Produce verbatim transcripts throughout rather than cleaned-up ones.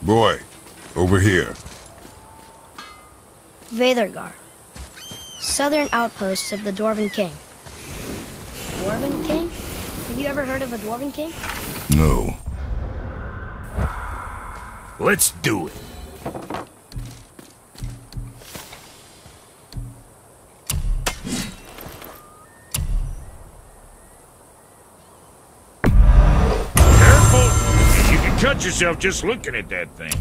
Boy, over here. Veðurgar, southern outposts of the Dwarven King. Dwarven King? Have you ever heard of a Dwarven King? No. Let's do it. Careful! You can cut yourself just looking at that thing.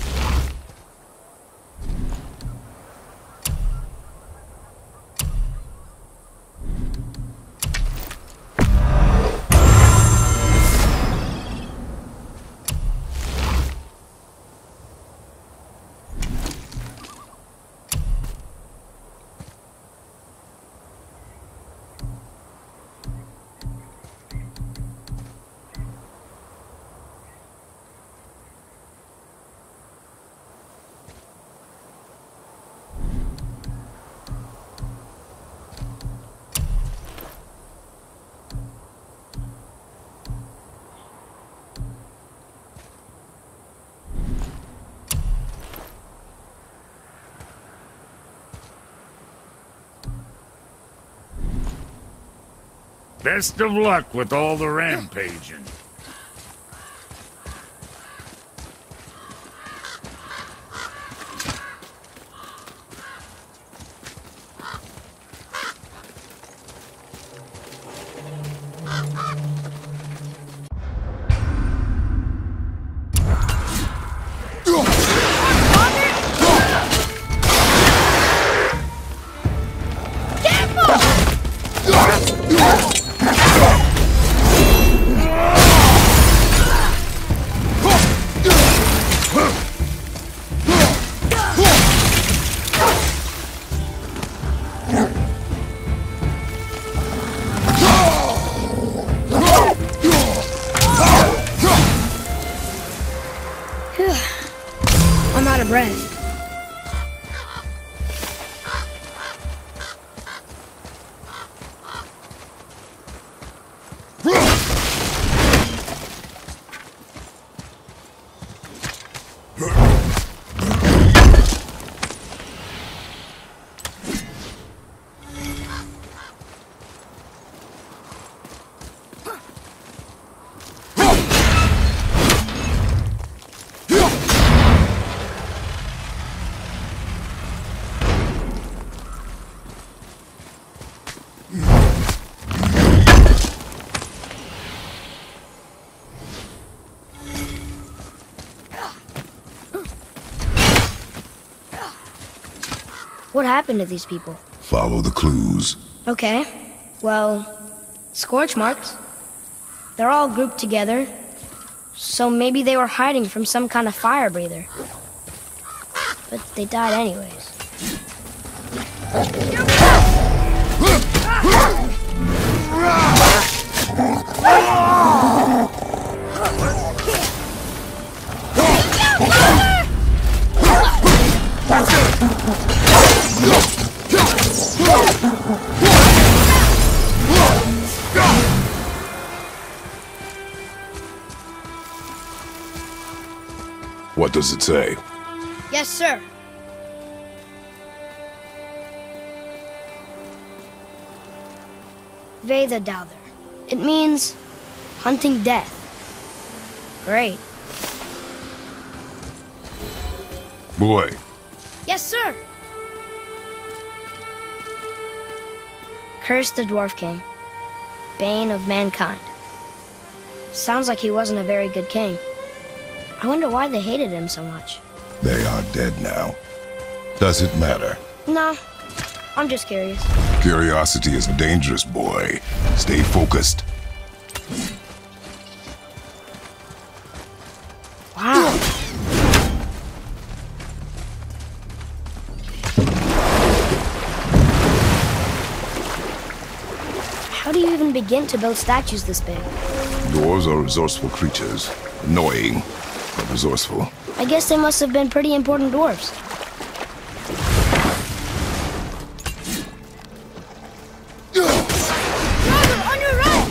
Best of luck with all the rampaging. I'm out of breath. What happened to these people? Follow the clues. Okay. Well, scorch marks. They're all grouped together. So maybe they were hiding from some kind of fire breather. But they died anyways. What does it say? Yes, sir. Veðurdalir. It means hunting death. Great. Boy. Yes, sir. Curse the Dwarf King, bane of mankind. Sounds like he wasn't a very good king. I wonder why they hated him so much. They are dead now. Does it matter? No, I'm just curious. Curiosity is dangerous, boy. Stay focused. Wow. How do you even begin to build statues this big? Dwarves are resourceful creatures. Annoying, but resourceful. I guess they must have been pretty important dwarves. Brother, on your right!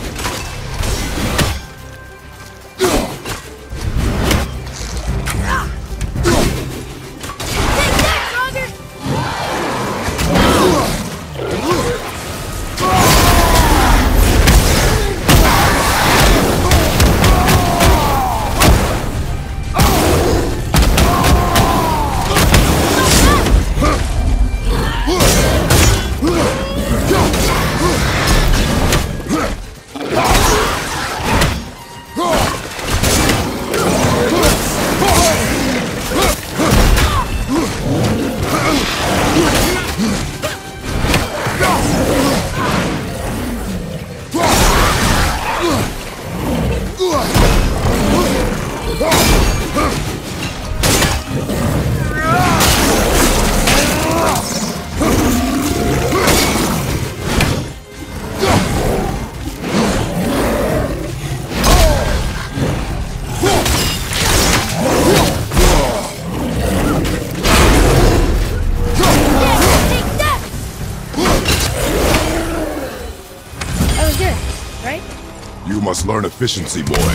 good, right? You must learn efficiency, boy.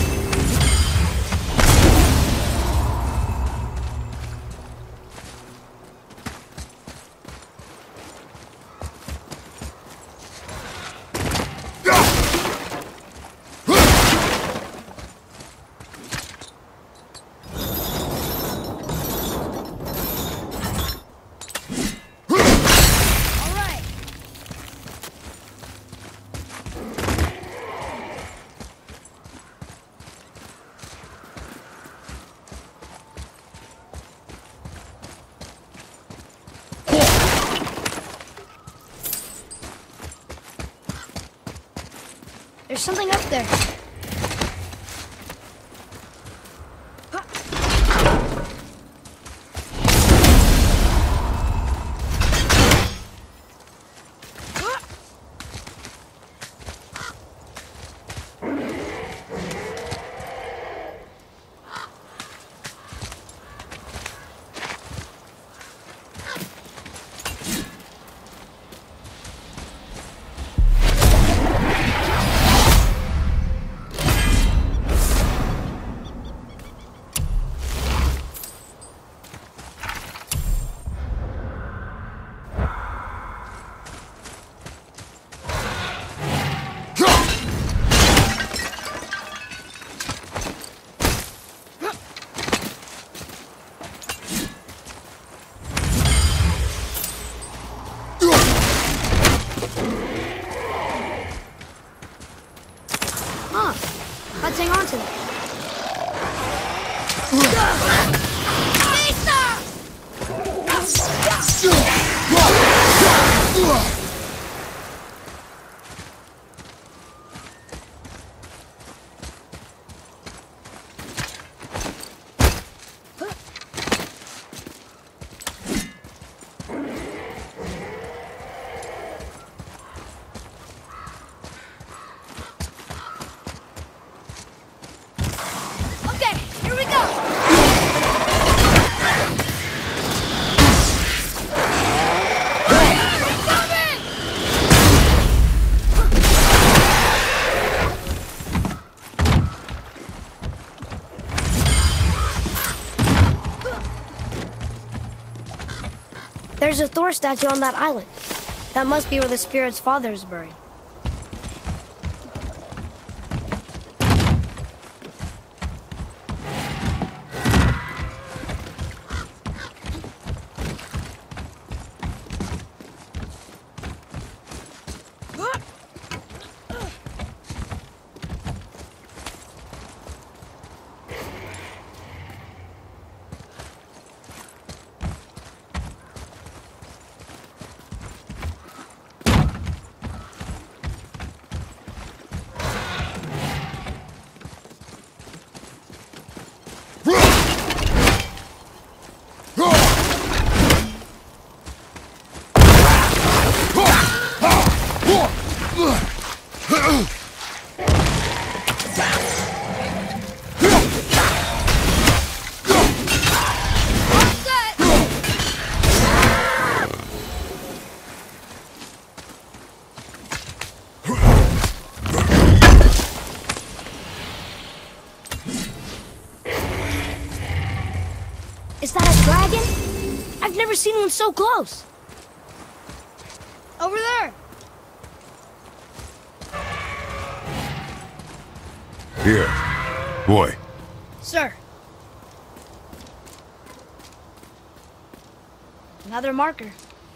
There's something up there. Let's hang on to it. There's a Thor statue on that island. That must be where the spirit's father is buried. Is that a dragon? I've never seen one so close. Over there. Here. Boy. Sir. Another marker.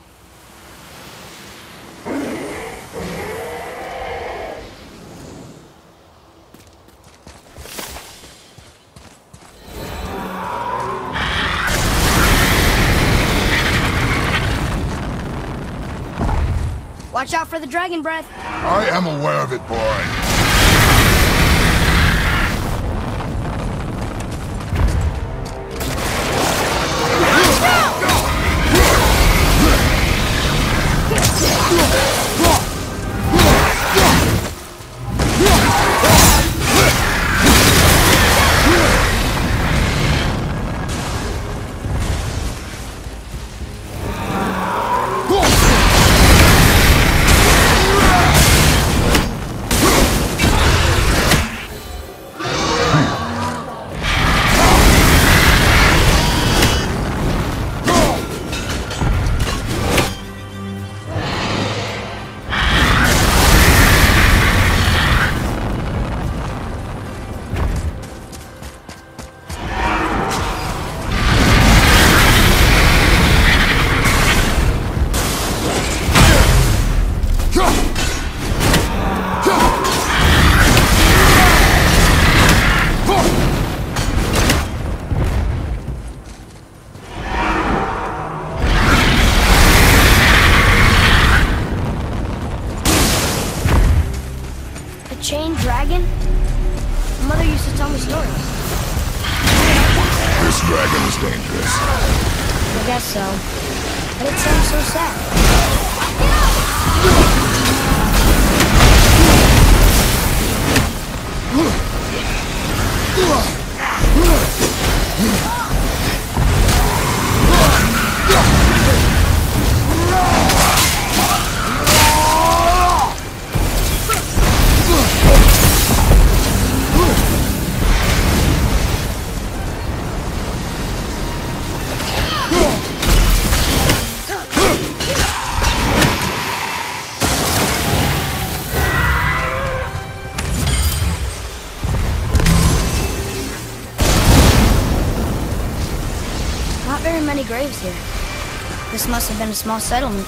Watch out for the dragon breath. I am aware of it, boy. chained dragon? Mother used to tell me stories. This dragon is dangerous. I guess so. But it sounds so sad. Not very many graves here. This must have been a small settlement.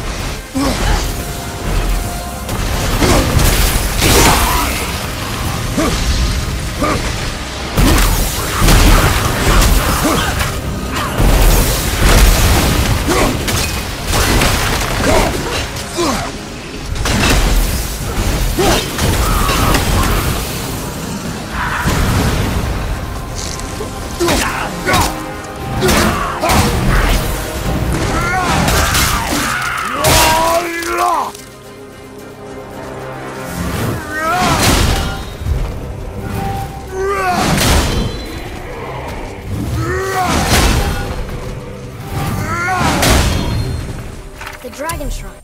Dragon Shrine.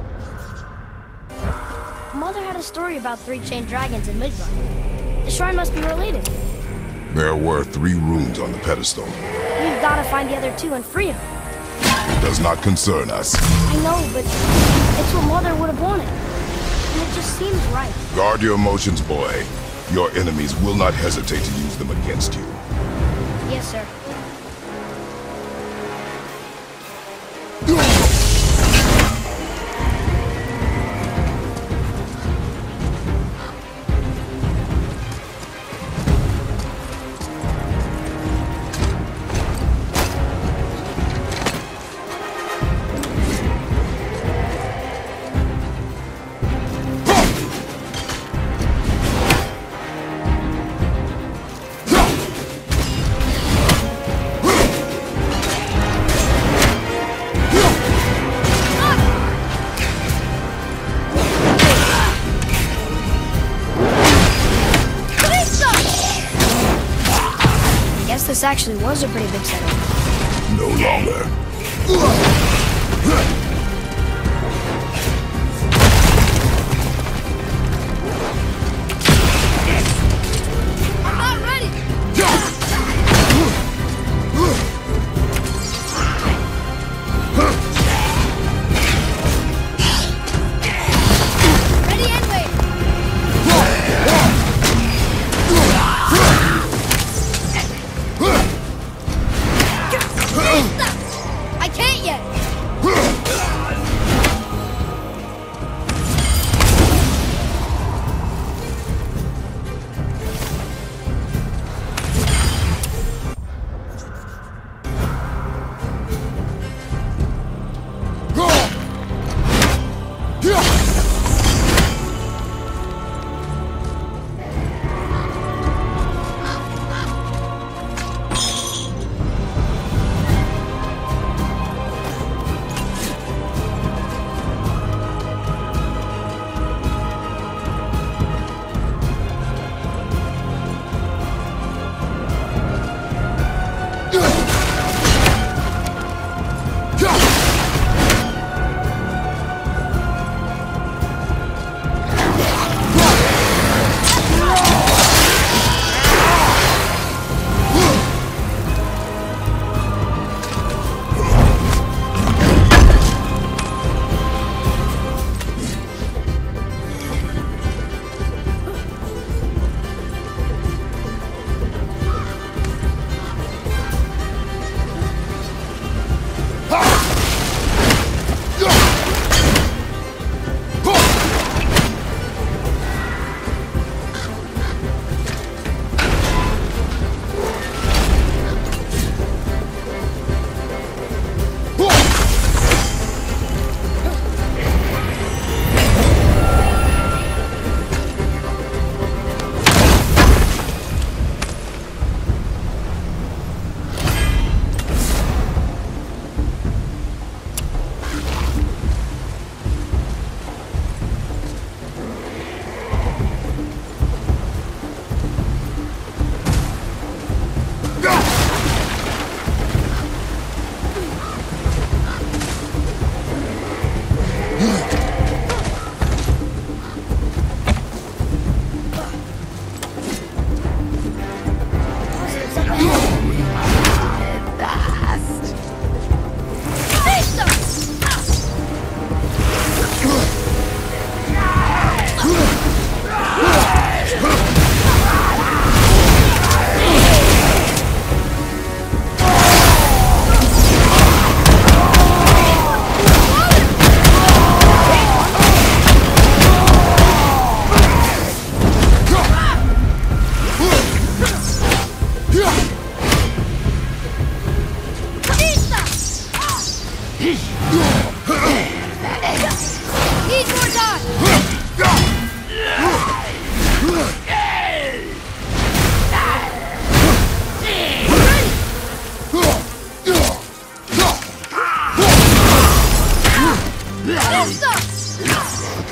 Mother had a story about three chained dragons in Midgard. The shrine must be related. There were three runes on the pedestal. We've got to find the other two and free them. It does not concern us. I know, but it's what Mother would have wanted. And it just seems right. Guard your emotions, boy. Your enemies will not hesitate to use them against you. Yes, sir. This actually was a pretty big settlement. No longer. I'm not ready! Ready and wait! I can't yet!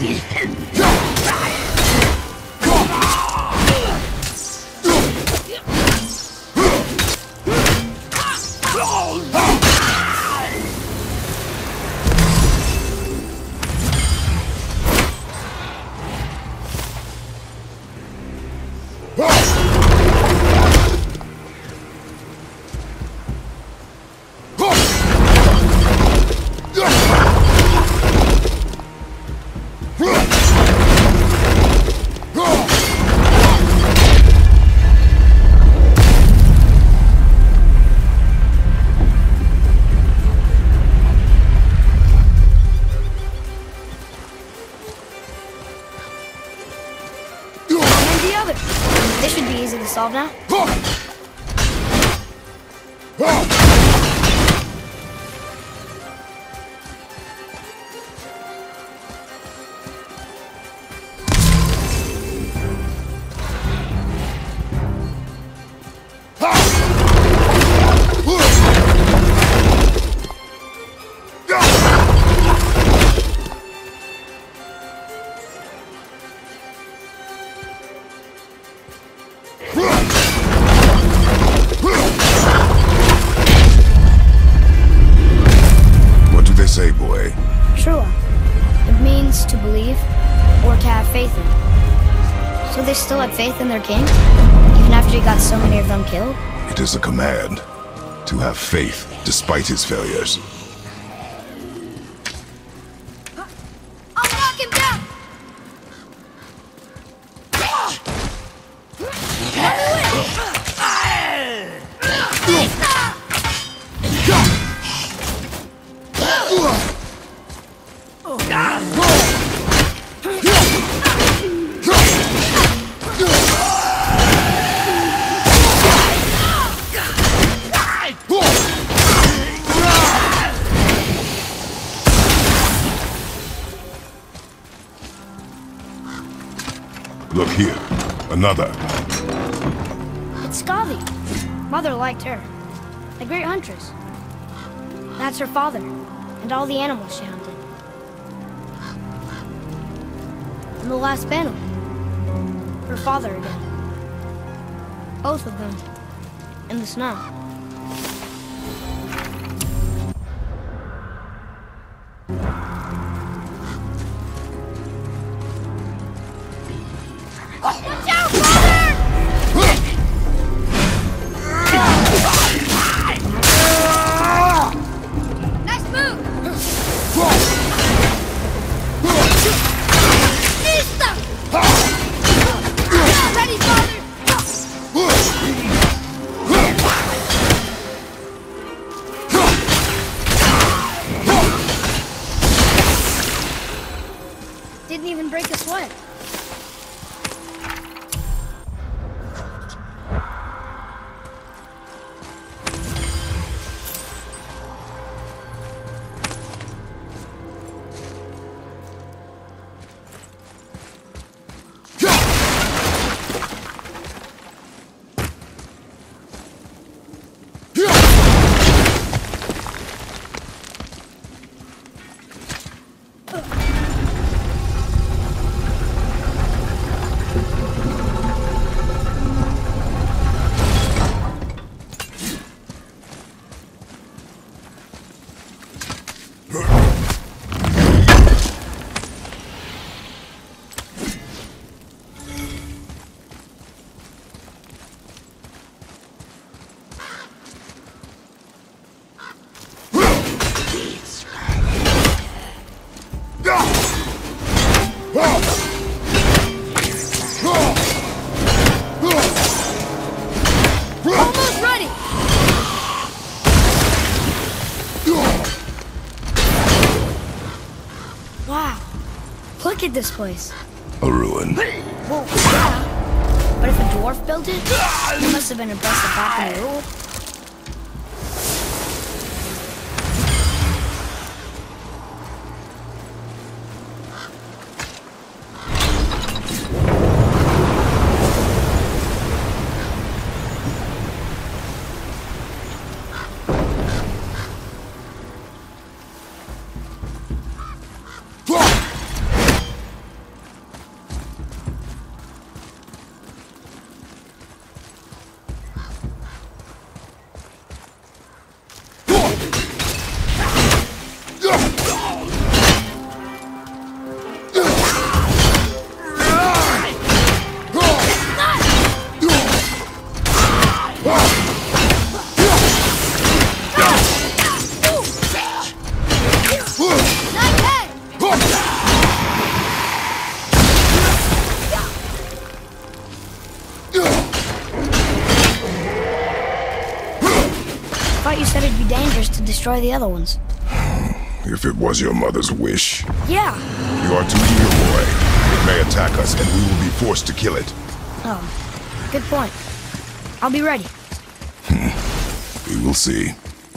This should be easy to solve now. Say, boy. Trua. It means to believe or to have faith in. So they still had faith in their king? Even after he got so many of them killed? It is a command to have faith despite his failures. I'll knock him down! Look here. Another. It's Skavi. Mother liked her. A great huntress. That's her father, and all the animals she hunted. In the last battle, her father again. Both of them in the snow. Watch out, father! Nice move! Lista! Ready, father! Didn't even break a sweat. Almost ready! Wow. Look at this place. A ruin. Well, yeah. But if a dwarf built it, he must have been impressive back in the rule. dangerous to destroy the other ones. If it was your mother's wish. Yeah. You are too eager, boy. It may attack us, and we will be forced to kill it. Oh, good point. I'll be ready. We will see.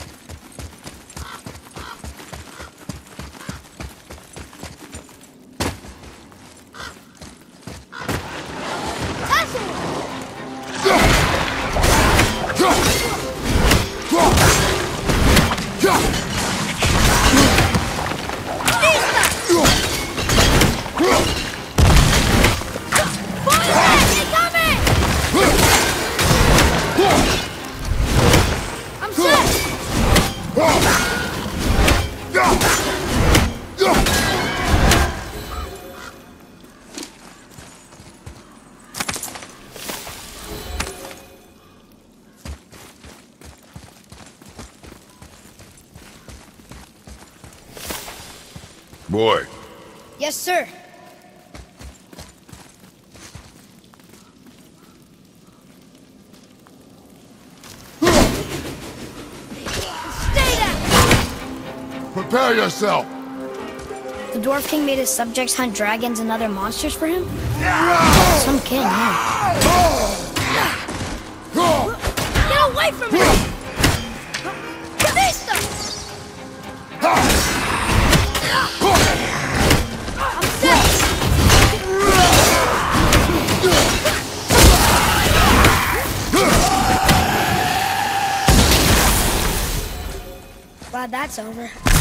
Boy. Yes, sir. Stay down! Prepare yourself! The Dwarf King made his subjects hunt dragons and other monsters for him? Some king, huh? Get away from me! Kalista! I'm set! Glad that's over.